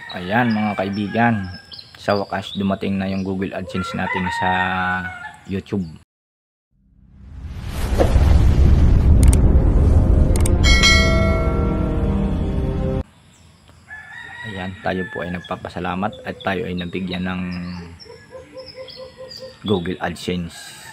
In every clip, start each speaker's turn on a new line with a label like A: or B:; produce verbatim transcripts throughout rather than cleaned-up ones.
A: Ayan mga kaibigan, sa wakas dumating na yung Google AdSense natin sa YouTube. Ayan, tayo po ay nagpapasalamat at tayo ay nabigyan ng Google AdSense.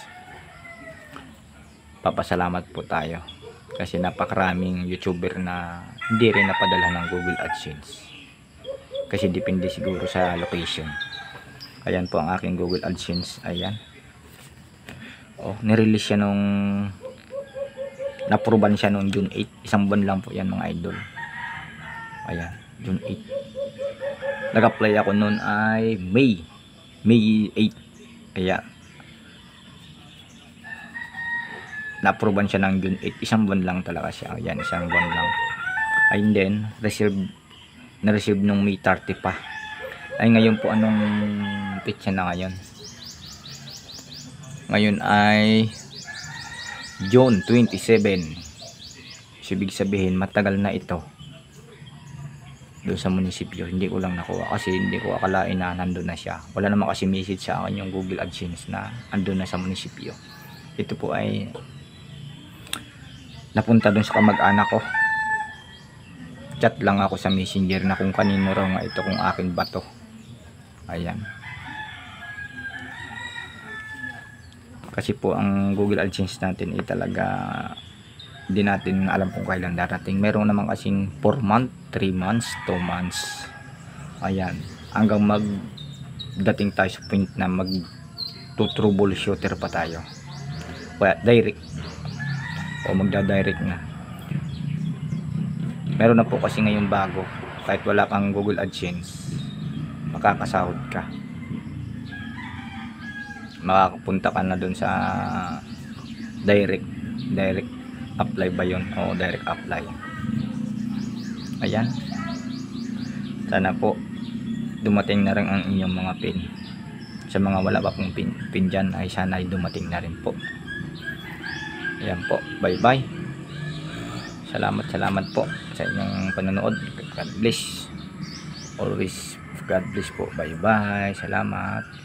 A: Papasalamat po tayo kasi napakaraming YouTuber na hindi rin napadala ng Google AdSense. Kasi depende siguro sa location. Ayan po ang aking Google AdSense. Ayan. Oh, nirelease siya nung naproban siya nung June eight. Isang buwan lang po yan mga idol. Ayan, June eight. Nag-apply ako noon ay May. May eight. Ayan. Naproban siya ng June eight. Isang buwan lang talaga siya. Ayan, isang buwan lang. Ayun din, receive na-receive nung May thirty pa. Ay ngayon po anong pitsa na ngayon? Ngayon ay June twenty-seven. Ibig sabihin matagal na ito doon sa munisipyo. Hindi ko lang nakuha kasi hindi ko akalain na nandun na siya. Wala naman kasi message sa akin yung Google AdSense na andun na sa munisipyo. Ito po ay napunta doon sa kamag-anak ko. Chat lang ako sa messenger na kung kanino raw nga ito, kung akin ba to. Ayan. Kasi po ang Google AdSense natin ay talaga hindi natin alam kung kailan darating. Meron naman kasing four months, three months, two months. Ayan. Hanggang magdating tayo sa point na mag troubleshooter pa tayo. Kaya direct. O magda-direct na. Meron na po kasi ngayon bago, kahit wala kang Google AdSense makakasahod ka, makakapunta ka na dun sa direct direct apply ba yun? O direct apply. Ayan, sana po dumating na rin ang inyong mga pin. Sa mga wala pa pong pin, pin dyan ay sana ay dumating na rin po. Ayan po, bye bye. Salamat, salamat po sa inyong panonood. God bless. Always God bless po. Bye bye. Salamat.